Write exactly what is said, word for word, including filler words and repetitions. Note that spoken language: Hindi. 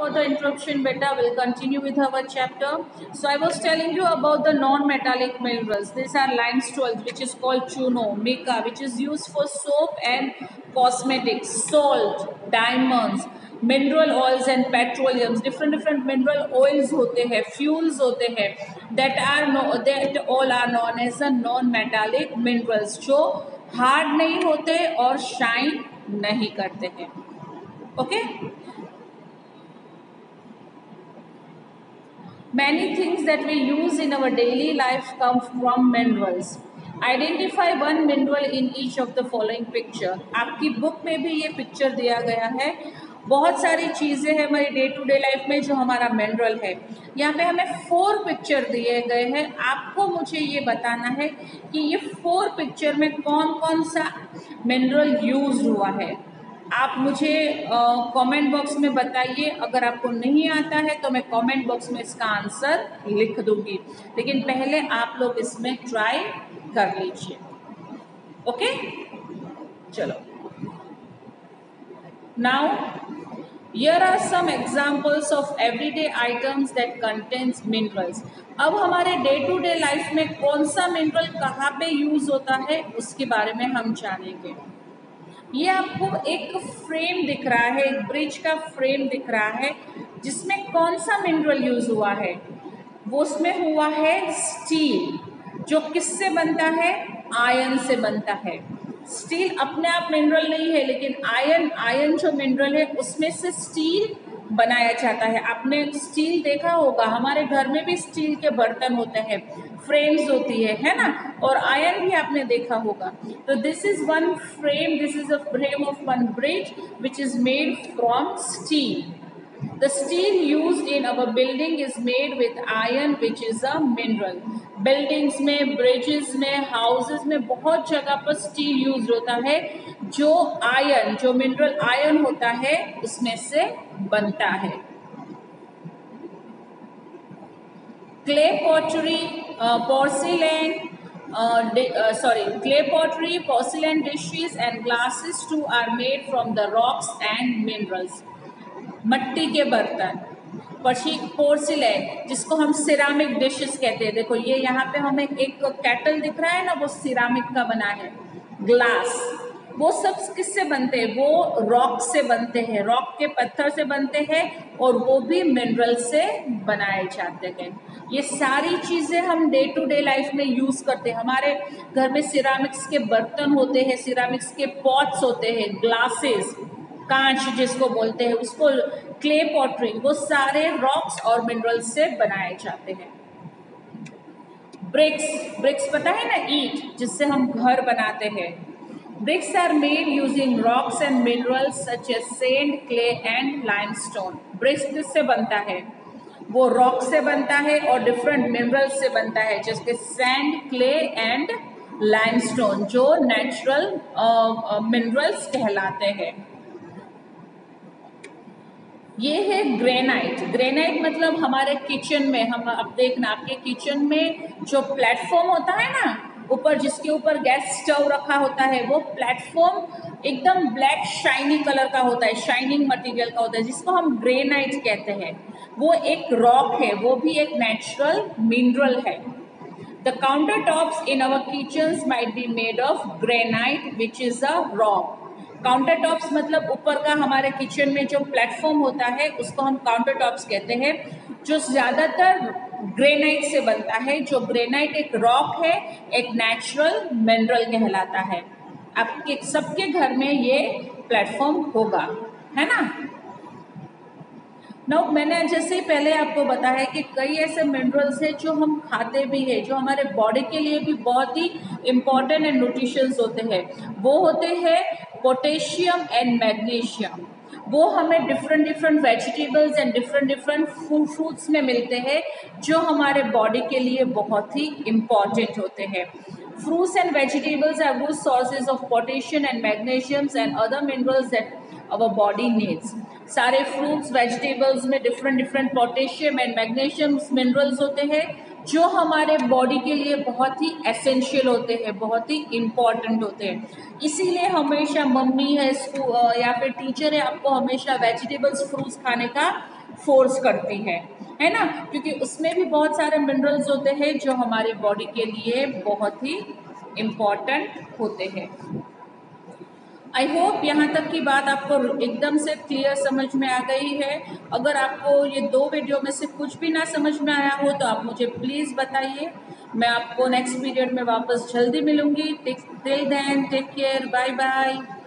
for the interruption, beta. We'll continue with our chapter. So I was telling you about the non-metallic minerals. These are limestones, which is called chuno, mica, which is used for soap and cosmetics, salt, diamonds, mineral oils and petroleums. Different different mineral oils होते हैं, fuels होते हैं. That are no, that all are known as the non-metallic minerals, जो hard नहीं होते और shine नहीं करते हैं. Okay. Many things that we use in our daily life come from minerals. Identify one mineral in each of the following picture. आपकी बुक में भी ये पिक्चर दिया गया है. बहुत सारी चीज़ें हैं हमारी डे टू डे लाइफ में जो हमारा मिनरल है. यहाँ पे हमें फोर पिक्चर दिए गए हैं. आपको मुझे ये बताना है कि ये फोर पिक्चर में कौन कौन सा मिनरल यूज हुआ है. आप मुझे कमेंट बॉक्स में बताइए. अगर आपको नहीं आता है तो मैं कमेंट बॉक्स में इसका आंसर लिख दूंगी, लेकिन पहले आप लोग इसमें ट्राई कर लीजिए. ओके, चलो. Now here are some examples of everyday items that contains minerals. अब हमारे डे टू डे लाइफ में कौन सा मिनरल कहाँ पे यूज होता है उसके बारे में हम जानेंगे. ये आपको एक फ्रेम दिख रहा है, एक ब्रिज का फ्रेम दिख रहा है, जिसमें कौन सा मिनरल यूज हुआ है. वो उसमें हुआ है स्टील, जो किससे बनता है, आयरन से बनता है. स्टील अपने आप मिनरल नहीं है, लेकिन आयरन आयरन जो मिनरल है उसमें से स्टील बनाया जाता है. आपने स्टील देखा होगा, हमारे घर में भी स्टील के बर्तन होते हैं, फ्रेम्स होती है है ना, और आयरन भी आपने देखा होगा. तो this is one frame, this is a frame of one bridge which is made from steel. The steel used in our building is made with iron, which is a mineral. Buildings में, bridges में, houses में बहुत जगह पर स्टील यूज होता है, जो आयरन, जो मिनरल आयरन होता है उसमें से बनता है. Clay pottery, uh, porcelain, uh, uh, sorry, clay pottery, porcelain dishes and glasses too are made from the rocks and minerals. मट्टी के बर्तन, पशी पोर्सिलेन, जिसको हम सिरामिक डिशेस कहते हैं. देखो ये यहाँ पे हमें एक कैटल दिख रहा है ना, वो सिरामिक का बना है. ग्लास, वो सब किससे बनते हैं, वो रॉक से बनते हैं, रॉक के पत्थर से बनते हैं, और वो भी मिनरल से बनाए जाते हैं. ये सारी चीज़ें हम day to day life use यूज़ करते हैं. हमारे घर में सिरामिक्स के बर्तन होते हैं, सिरामिक्स के पॉट्स होते हैं, ग्लासेस, कांच जिसको बोलते हैं, उसको क्ले पॉटरी, वो सारे रॉक्स और मिनरल्स से बनाए जाते हैं. ब्रिक्स, ब्रिक्स पता है ना, ईंट जिससे हम घर बनाते हैं. Bricks are made using rocks and minerals such as sand, clay and limestone. Bricks किससे बनता है, वो रॉक से बनता है और डिफरेंट मिनरल्स से बनता है, जैसे सैंड, क्ले एंड लाइमस्टोन, जो नेचुरल मिनरल्स कहलाते हैं. ये है ग्रेनाइट. ग्रेनाइट मतलब हमारे किचन में, हम अब देखना आपके किचन में जो प्लेटफॉर्म होता है ना, ऊपर जिसके ऊपर गैस स्टोव रखा होता है, वो प्लेटफॉर्म एकदम ब्लैक शाइनी कलर का होता है, शाइनिंग मटेरियल का होता है, जिसको हम ग्रेनाइट कहते हैं. वो एक रॉक है, वो भी एक नेचुरल मिनरल है. The counter tops in our kitchens might be made of granite which is a rock. Counter tops मतलब ऊपर का हमारे किचन में जो प्लेटफॉर्म होता है उसको हम काउंटर टॉप्स कहते हैं, जो ज़्यादातर ग्रेनाइट से बनता है. जो ग्रेनाइट एक रॉक है, एक नेचुरल मिनरल कहलाता है. आपके सबके घर में ये प्लेटफॉर्म होगा, है ना. ना मैंने जैसे ही पहले आपको बताया कि कई ऐसे मिनरल्स हैं जो हम खाते भी हैं, जो हमारे बॉडी के लिए भी बहुत ही इम्पॉर्टेंट एंड न्यूट्रिशंस होते हैं. वो होते हैं पोटेशियम एंड मैग्नीशियम. वो हमें different different vegetables and different different fruits में मिलते हैं, जो हमारे बॉडी के लिए बहुत ही इम्पॉर्टेंट होते हैं. Fruits and vegetables are good sources of potassium and magnesium and other minerals that our body needs. सारे फ्रूट्स वेजिटेबल्स में different different potassium and magnesium minerals होते हैं, जो हमारे बॉडी के लिए बहुत ही एसेंशियल होते हैं, बहुत ही इम्पॉर्टेंट होते हैं. इसीलिए हमेशा मम्मी है, स्कूल या फिर टीचर है, आपको हमेशा वेजिटेबल्स फ्रूट्स खाने का फोर्स करती है है ना, क्योंकि उसमें भी बहुत सारे मिनरल्स होते हैं जो हमारी बॉडी के लिए बहुत ही इम्पॉर्टेंट होते हैं। आई होप यहाँ तक की बात आपको एकदम से क्लियर समझ में आ गई है। अगर आपको ये दो वीडियो में से कुछ भी ना समझ में आया हो तो आप मुझे प्लीज़ बताइए। मैं आपको नेक्स्ट पीरियड में वापस जल्दी मिलूंगी। Till then take care, bye bye.